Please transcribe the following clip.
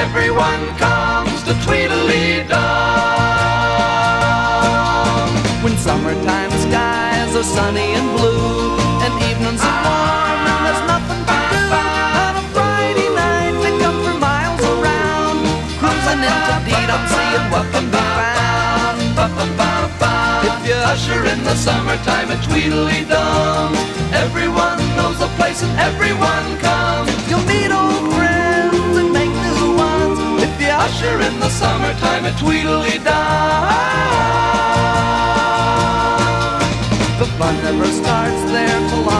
everyone comes to Tweedledee-Dum. When summertime skies are sunny and blue, and evenings are warm and there's nothing to do, on a Friday night they come for miles around, cruising into Dee-Dum, seeing what can be found. If you usher in the summertime at Tweedledee-Dum, everyone knows the place and everyone comes. You'll meet old friends and make new ones if you Usher in the summertime at Tweedledee-Dum. The fun never starts there till